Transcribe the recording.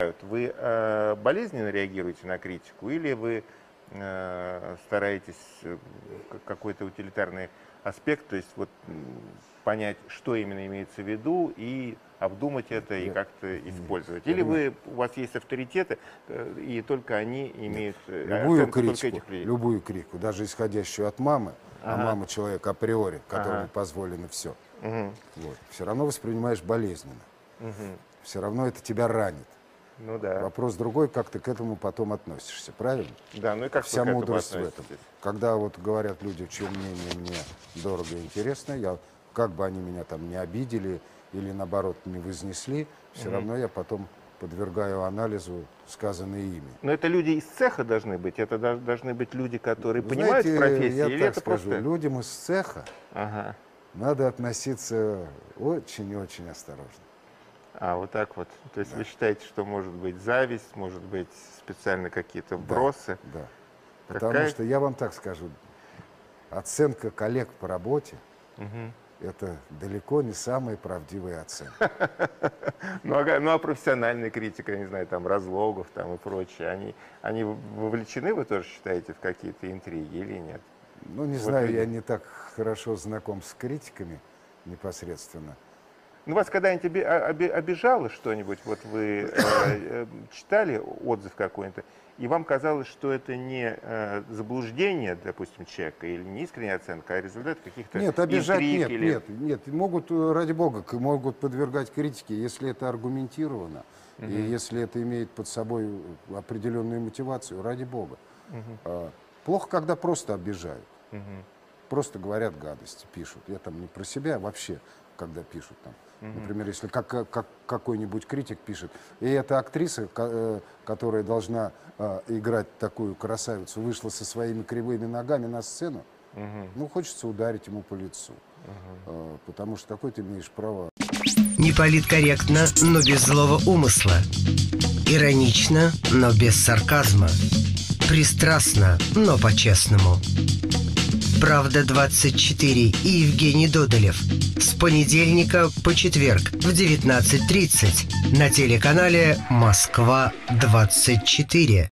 Вы болезненно реагируете на критику или вы стараетесь какой-то утилитарный аспект, то есть вот понять, что именно имеется в виду, и обдумать это и как-то использовать? Или у вас есть авторитеты, и только они имеют оценку только этих людей? Любую критику, даже исходящую от мамы, а мама человек априори, которому позволено все, вот, все равно воспринимаешь болезненно. Все равно это тебя ранит. Ну да. Вопрос другой, как ты к этому потом относишься, правильно? Да, ну и как вся вы к этому мудрость в относитесь? этом. Когда вот говорят люди, чье мнение мне дорого и интересно, как бы они меня там не обидели или наоборот не вознесли, все равно я потом подвергаю анализу сказанные ими. Но это люди из цеха должны быть? Это должны быть люди, которые Вы понимают знаете, в профессии? я или так это скажу, просто... людям из цеха надо относиться очень и очень осторожно. А, вот так вот. То есть вы считаете, что может быть зависть, может быть специально какие-то вбросы? Да. Потому что я вам так скажу, оценка коллег по работе это далеко не самая правдивая оценка. Ну а профессиональная критика, я не знаю, там Разлогов там и прочее, они вовлечены, вы тоже считаете, в какие-то интриги или нет? Ну, не знаю, я не так хорошо знаком с критиками непосредственно. Ну, вас когда-нибудь обижало что-нибудь? Вот вы читали отзыв какой-то, и вам казалось, что это не заблуждение, допустим, человека, или не искренняя оценка, а результат каких-то Нет, обижать интриг? нет. Могут, ради бога, могут подвергать критике, если это аргументировано, и если это имеет под собой определенную мотивацию, ради бога. Плохо, когда просто обижают. Просто говорят гадости, пишут. Я там не про себя, а вообще, когда пишут там. Например, если какой-нибудь критик пишет, и эта актриса, которая должна играть такую красавицу, вышла со своими кривыми ногами на сцену, ну, хочется ударить ему по лицу. Потому что какое ты имеешь право... Не политкорректно, но без злого умысла. Иронично, но без сарказма. Пристрастно, но по-честному. «Правда-24» и Евгений Додолев. С понедельника по четверг в 19:30 на телеканале «Москва-24».